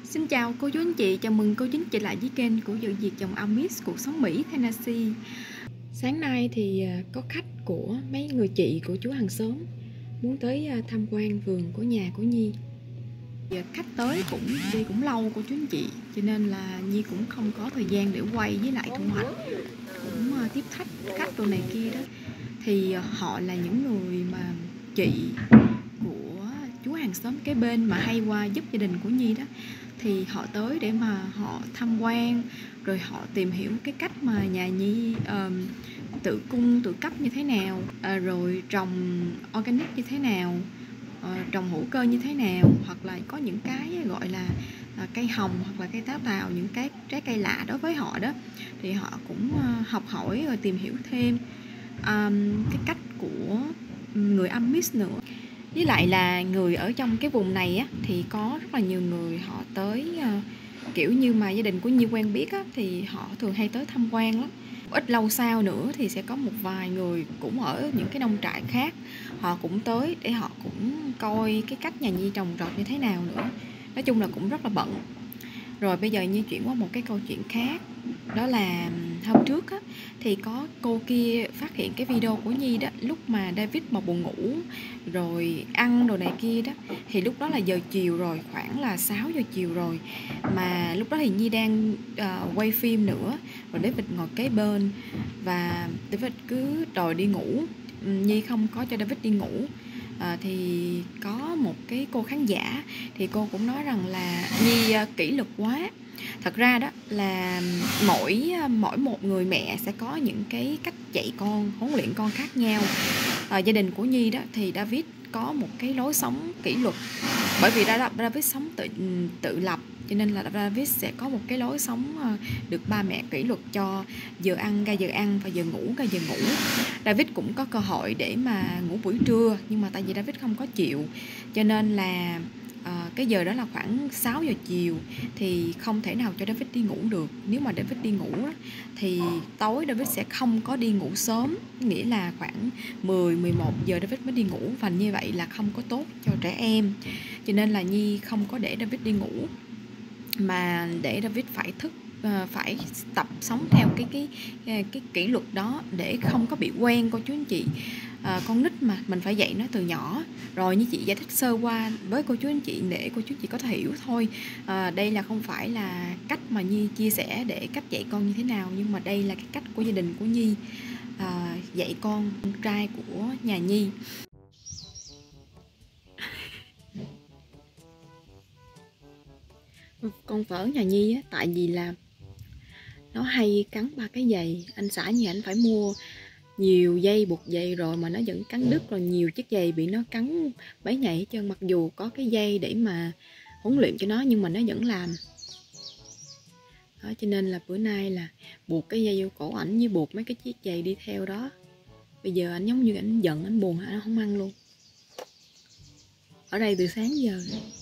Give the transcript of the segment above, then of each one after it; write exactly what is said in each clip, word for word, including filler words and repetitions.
Xin chào cô chú anh chị, chào mừng cô chú anh chị lại với kênh của Dự Việc Chồng Amis Cuộc Sống Mỹ Tennessee. Sáng nay thì có khách của mấy người chị của chú hàng xóm muốn tới tham quan vườn của nhà của Nhi. Khách tới cũng đi cũng lâu cô chú anh chị, cho nên là Nhi cũng không có thời gian để quay với lại thu hoạch, cũng tiếp khách khách đồ này kia đó. Thì họ là những người mà chị của chú hàng xóm kế bên mà hay qua giúp gia đình của Nhi đó. Thì họ tới để mà họ tham quan, rồi họ tìm hiểu cái cách mà nhà Nhi uh, tự cung tự cấp như thế nào, uh, rồi trồng organic như thế nào, uh, trồng hữu cơ như thế nào, hoặc là có những cái gọi là uh, cây hồng hoặc là cây táo tàu, những cái trái cây lạ đối với họ đó. Thì họ cũng uh, học hỏi rồi tìm hiểu thêm um, cái cách của người Amish nữa. Với lại là người ở trong cái vùng này á, thì có rất là nhiều người họ tới uh, kiểu như mà gia đình của Nhi quen biết á, thì họ thường hay tới tham quan lắm. Ít lâu sau nữa thì sẽ có một vài người cũng ở những cái nông trại khác, họ cũng tới để họ cũng coi cái cách nhà Nhi trồng trọt như thế nào nữa. Nói chung là cũng rất là bận. Rồi bây giờ Nhi chuyển qua một cái câu chuyện khác. Đó là hôm trước á, thì có cô kia phát hiện cái video của Nhi đó, lúc mà David mà buồn ngủ rồi ăn đồ này kia đó. Thì lúc đó là giờ chiều rồi, khoảng là sáu giờ chiều rồi. Mà lúc đó thì Nhi đang uh, quay phim nữa. Rồi David ngồi kế bên và David cứ đòi đi ngủ. Nhi không có cho David đi ngủ. À, thì có một cái cô khán giả thì cô cũng nói rằng là Nhi uh, kỷ luật quá. Thật ra đó là mỗi mỗi một người mẹ sẽ có những cái cách dạy con, huấn luyện con khác nhau. À, gia đình của Nhi đó thì David có một cái lối sống kỷ luật, bởi vì David sống tự tự lập, cho nên là David sẽ có một cái lối sống được ba mẹ kỷ luật cho giờ ăn ra giờ ăn và giờ ngủ ra giờ ngủ. David cũng có cơ hội để mà ngủ buổi trưa, nhưng mà tại vì David không có chịu, cho nên là À, cái giờ đó là khoảng sáu giờ chiều thì không thể nào cho David đi ngủ được. Nếu mà David đi ngủ đó, thì tối David sẽ không có đi ngủ sớm, nghĩa là khoảng mười, mười một giờ David mới đi ngủ, và như vậy là không có tốt cho trẻ em. Cho nên là Nhi không có để David đi ngủ, mà để David phải thức, phải tập sống theo cái cái cái, cái kỷ luật đó để không có bị quen cô chú anh chị. À, con nít mà mình phải dạy nó từ nhỏ. Rồi như chị giải thích sơ qua với cô chú anh chị để cô chú anh chị có thể hiểu thôi. À, đây là không phải là cách mà Nhi chia sẻ để cách dạy con như thế nào, nhưng mà đây là cái cách của gia đình của Nhi à, dạy con trai của nhà Nhi. Con phở nhà Nhi á, tại vì là nó hay cắn ba cái giày. Anh xã như anh phải mua nhiều dây buộc giày rồi mà nó vẫn cắn đứt, rồi nhiều chiếc giày bị nó cắn bấy nhảy hết trơn. Mặc dù có cái dây để mà huấn luyện cho nó nhưng mà nó vẫn làm đó, cho nên là bữa nay là buộc cái dây vô cổ ảnh với buộc mấy cái chiếc giày đi theo đó. Bây giờ anh giống như anh giận, anh buồn, anh không ăn luôn. Ở đây từ sáng giờ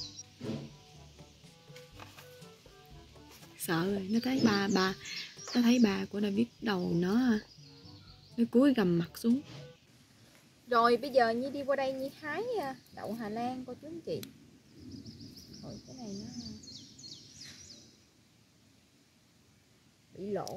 sợ rồi, nó thấy ba ba nó thấy ba của David đầu nó nó cúi gầm mặt xuống. Rồi bây giờ Nhi đi qua đây Nhi hái đậu Hà Lan cô chú anh chị. Rồi cái này nó bị lỗ.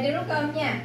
Mẹ đi nấu cơm nha.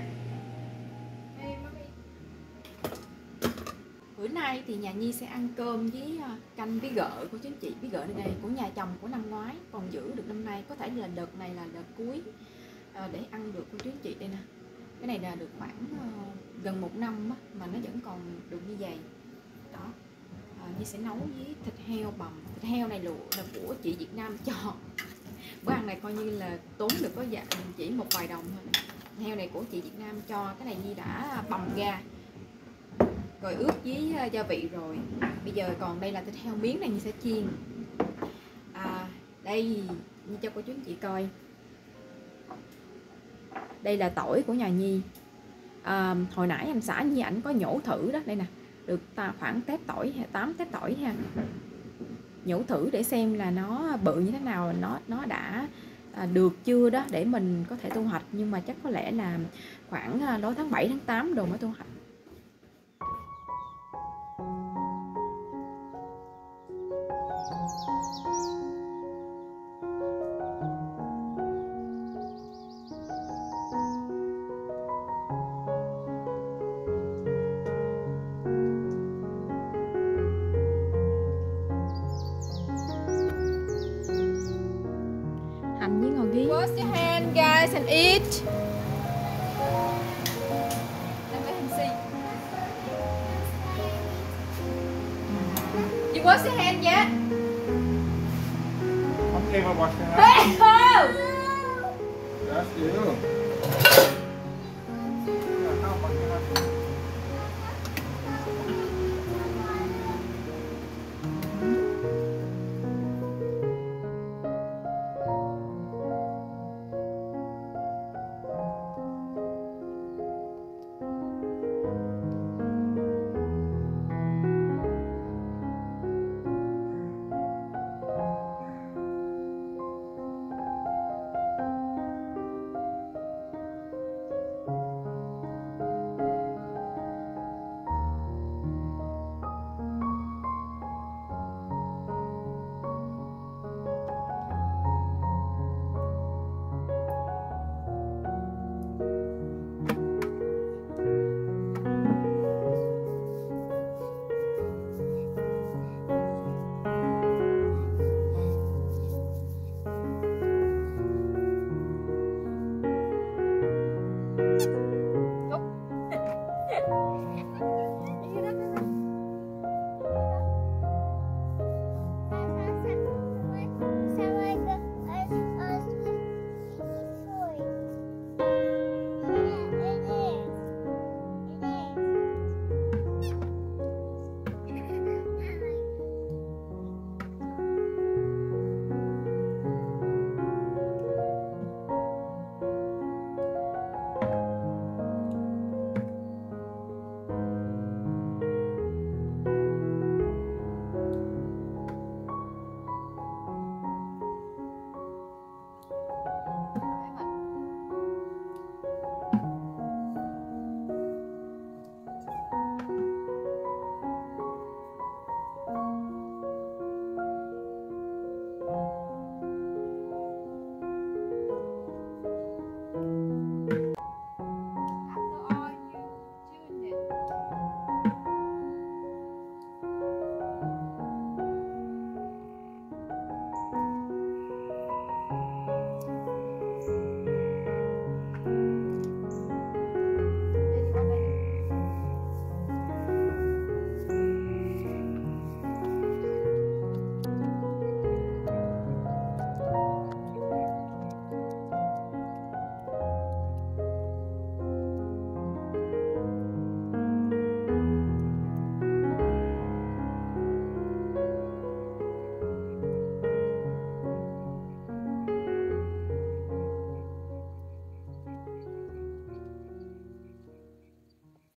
Bữa nay thì nhà Nhi sẽ ăn cơm với canh bí gợ của chính chị. Bí gợ này, này của nhà chồng của năm ngoái, còn giữ được năm nay. Có thể là đợt này là đợt cuối à, để ăn được của chính chị đây nè. Cái này là được khoảng uh, gần một năm á, mà nó vẫn còn được như vậy. Đó. À, Nhi sẽ nấu với thịt heo bằm. Thịt heo này là của chị Việt Nam cho. Bữa ăn này coi như là tốn được có dạ, chỉ một vài đồng thôi. Thịt heo này của chị Việt Nam cho. Cái này Nhi đã bằm ra rồi ướp với gia vị rồi. Bây giờ còn đây là thịt heo miếng này Nhi sẽ chiên. À, đây Nhi cho cô chú anh chị coi. Đây là tỏi của nhà Nhi. À, hồi nãy anh xã Nhi ảnh có nhổ thử đó, đây nè, được khoảng tép tỏi, tám tép tỏi ha. Nhổ thử để xem là nó bự như thế nào, nó nó đã à, được chưa đó để mình có thể thu hoạch, nhưng mà chắc có lẽ là khoảng đó tháng bảy tháng tám đồ mới thu hoạch. Hành với ngò ghi. Wash your hand guys and eat. You wash your hand yet? Okay, but wash your Hey, hands. oh! That's you. Yeah, how about you have-